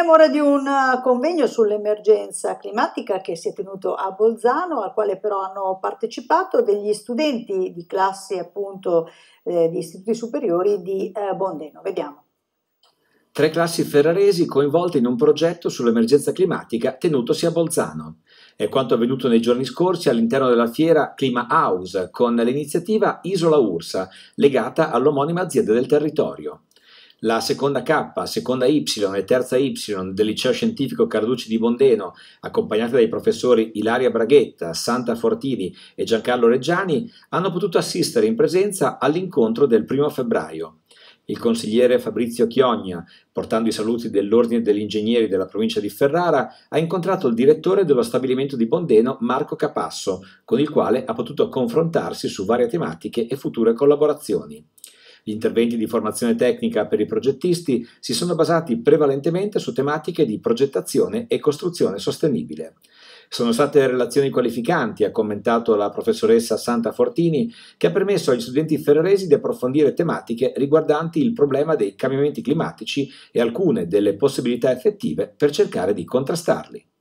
Parliamo ora di un convegno sull'emergenza climatica che si è tenuto a Bolzano, al quale però hanno partecipato degli studenti di classi appunto di istituti superiori di Bondeno. Vediamo. 3 classi ferraresi coinvolte in un progetto sull'emergenza climatica tenutosi a Bolzano. È quanto avvenuto nei giorni scorsi all'interno della fiera Clima House con l'iniziativa Isola Ursa, legata all'omonima azienda del territorio. La seconda K, seconda Y e terza Y del liceo scientifico Carducci di Bondeno, accompagnate dai professori Ilaria Braghetta, Santa Fortini e Giancarlo Reggiani, hanno potuto assistere in presenza all'incontro del 1 febbraio. Il consigliere Fabrizio Chiogna, portando i saluti dell'Ordine degli Ingegneri della provincia di Ferrara, ha incontrato il direttore dello stabilimento di Bondeno, Marco Capasso, con il quale ha potuto confrontarsi su varie tematiche e future collaborazioni. Gli interventi di formazione tecnica per i progettisti si sono basati prevalentemente su tematiche di progettazione e costruzione sostenibile. Sono state relazioni qualificanti, ha commentato la professoressa Santa Fortini, che ha permesso agli studenti ferraresi di approfondire tematiche riguardanti il problema dei cambiamenti climatici e alcune delle possibilità effettive per cercare di contrastarli.